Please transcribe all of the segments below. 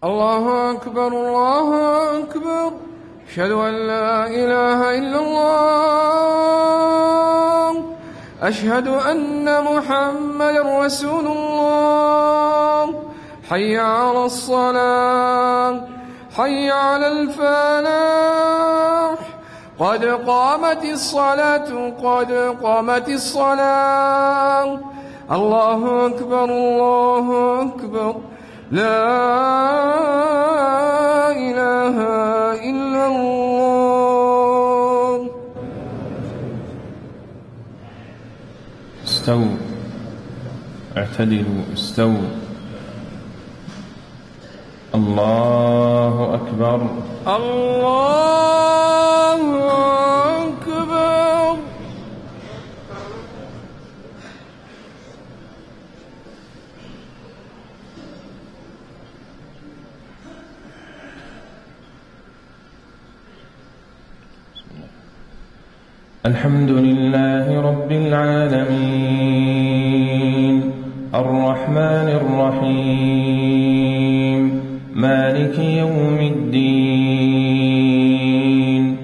الله أكبر الله أكبر. أشهد أن لا إله إلا الله. أشهد أن محمدا رسول الله. حي على الصلاة، حي على الفلاح. قد قامت الصلاة، قد قامت الصلاة. الله أكبر الله أكبر. لا إله إلا الله. استووا، اعتدلوا، استووا. الله أكبر الله أكبر. الحمد لله رب العالمين، الرحمن الرحيم، مالك يوم الدين.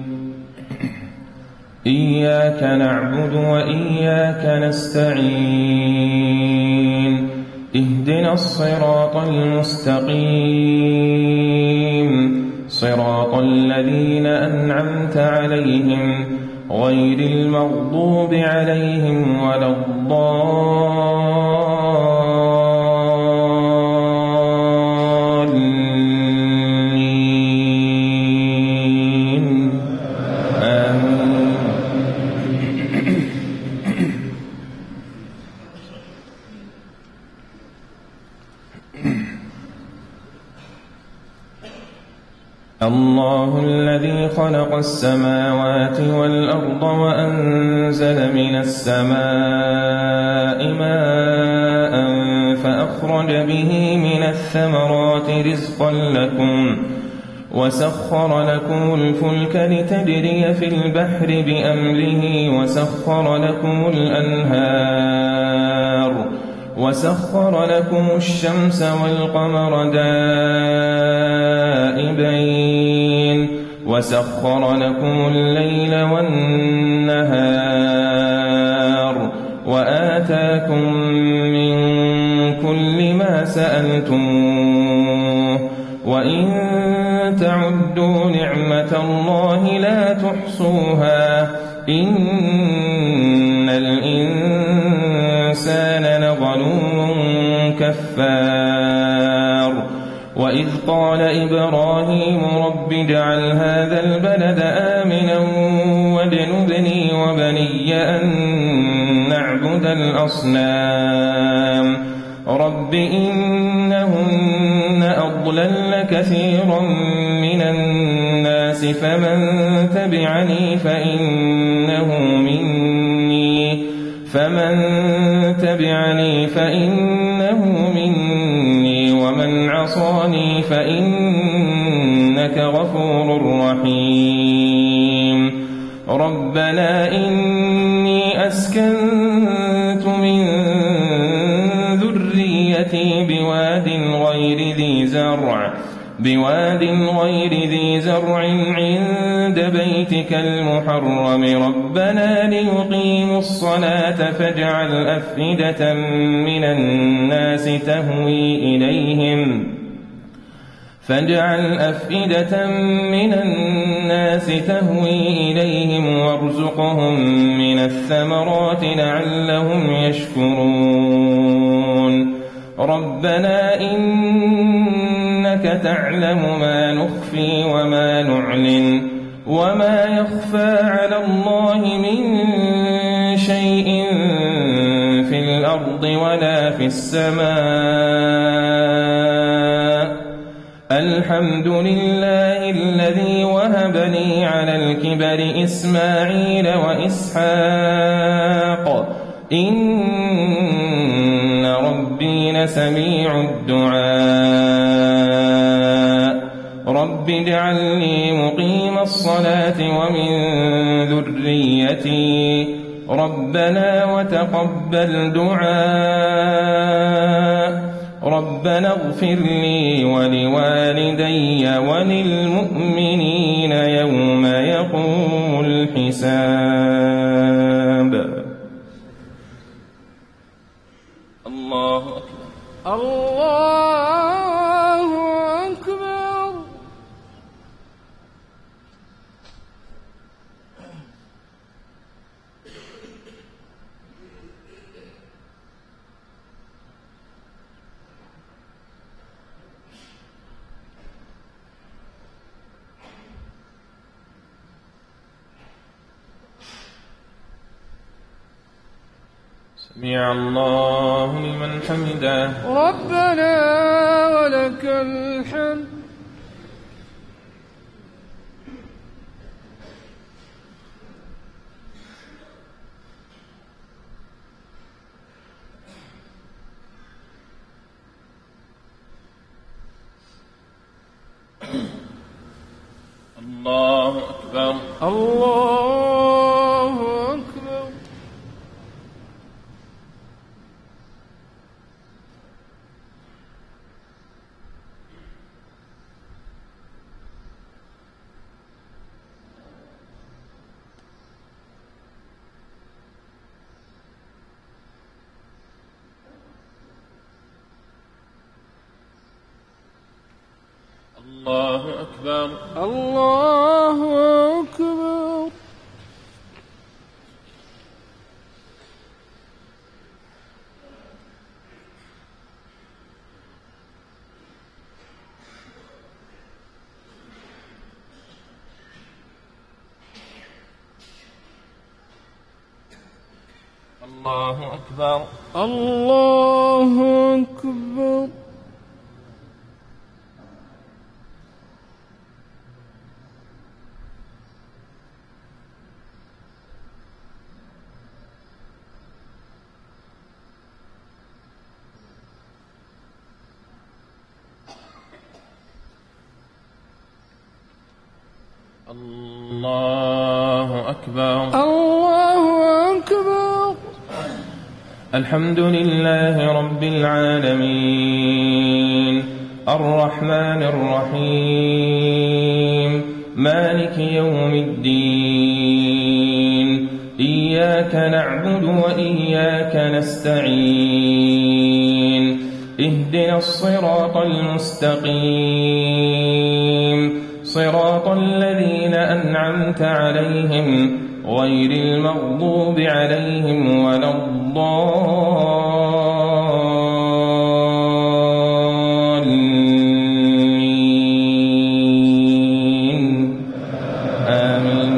إياك نعبد وإياك نستعين. اهدنا الصراط المستقيم، صراط الذين أنعمت عليهم غير المغضوب عليهم ولا الضالين. آمين. الله الذي خلق السماوات والأرض وأنزل من السماء ماء فأخرج به من الثمرات رزقا لكم، وسخر لكم الفلك لتجري في البحر بأمره، وسخر لكم الأنهار، وسخر لكم الشمس والقمر دائبين، وسخر لكم الليل والنهار، وآتاكم من كل ما سألتموه، وإن تعدوا نعمة الله لا تحصوها، إن الإنسان لظلوم كفار. وإذ قال إبراهيم رب اجعل هذا البلد آمنا واجنبني وبني أن نعبد الأصنام. رب إنهن أضللن كثيرا من الناس، فمن تبعني فإنه مني، ومن عصاني فإنك غفور رحيم. ربنا إني أسكنت من ذريتي بواد غير ذي زرع عند بيتك المحرم، ربنا ليقيموا الصلاة فاجعل أفئدة من الناس تهوي إليهم وارزقهم من الثمرات لعلهم يشكرون. ربنا إنك تعلم ما نخفي وما نعلن، وما يخفى على الله من شيء في الأرض ولا في السماء. الحمد لله الذي وهب لي على الكبر إسماعيل وإسحاق، إن ربي لسميع الدعاء. رب اجعلني مقيم الصلاة ومن ذريتي، ربنا وتقبل دعاء. ربنا اغفر لي ولوالدي وللمؤمنين يوم يقوم الحساب. الله أكبر. الله أكبر. سمع الله لمن حمده. ربنا ولك الحمد. الله أكبر. الله أكبر. الله أكبر. الله أكبر. الله أكبر. الله أكبر. الله أكبر. الله أكبر. الحمد لله رب العالمين الرحمن الرحيم مالك يوم الدين إياك نعبد وإياك نستعين اهدنا الصراط المستقيم صراط الذين أنعمت عليهم غير المغضوب عليهم ولا الضالين آمين.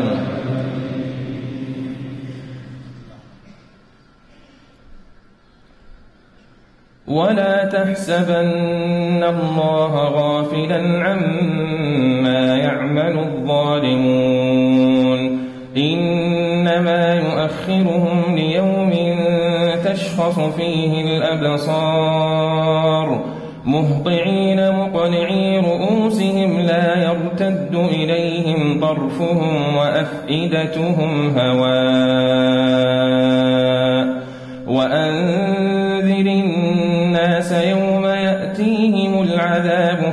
ولا تحسبن الله غافلا عما يعمل الظالمون إنما يؤخرهم ليوم تشخص فيه الأبصار مهطعين مقنعي رؤوسهم لا يرتد إليهم طرفهم وأفئدتهم هواء وأنذر الناس يوم يأتيهم العذاب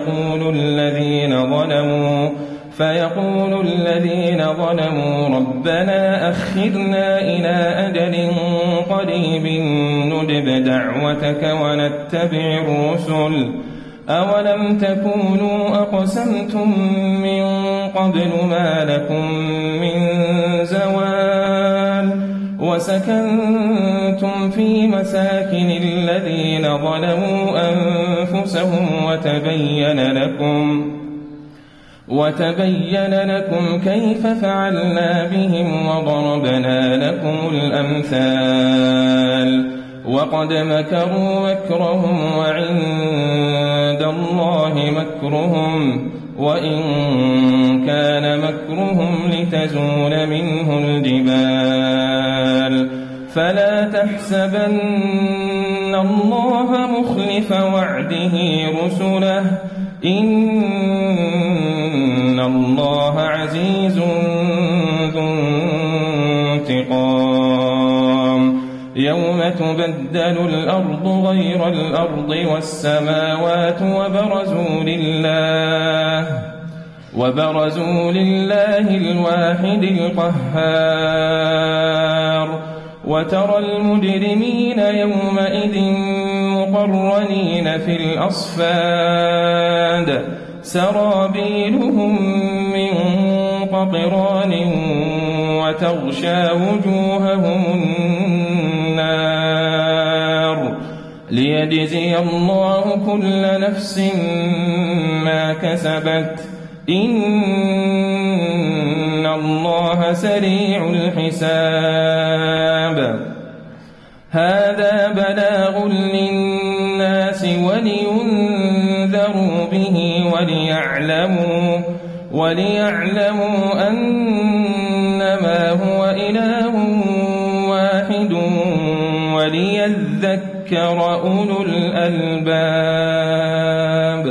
فيقول الذين ظلموا ربنا أخرنا إلى أجل قريب نجب دعوتك ونتبع الرسل أولم تكونوا أقسمتم من قبل ما لكم من زوال وسكنتم في مساكن الذين ظلموا أنفسهم وتبين لكم كيف فعلنا بهم وضربنا لكم الأمثال وقد مكروا مكرهم وعند الله مكرهم وإن كان مكرهم لتزول منه الجبال فلا تحسبن الله مخلف وعده رسله إن الله عزيز ذو انتقام يوم يوم تبدل الأرض غير الأرض والسماوات وبرزوا لله الواحد القهار وترى المجرمين يومئذ مقرنين في الأصفاد سرابيلهم من قطران وتغشى وجوههم النار ليجزي الله كل نفس ما كسبت إن الله سريع الحساب هذا بلاغ للناس ولينذروا به وليعلموا أنما هو إله واحد وليذكر أولو الألباب.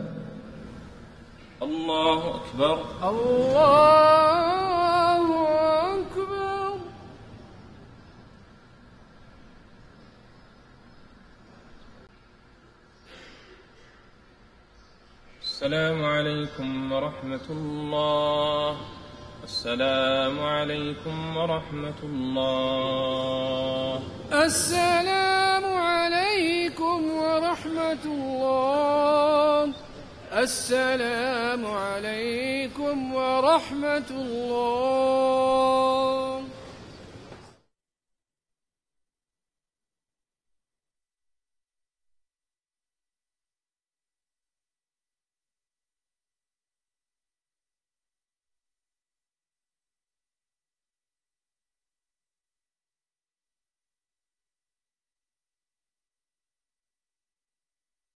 الله أكبر. الله أكبر. السلام عليكم ورحمة الله. السلام عليكم ورحمة الله. السلام عليكم ورحمة الله. السلام عليكم ورحمة الله.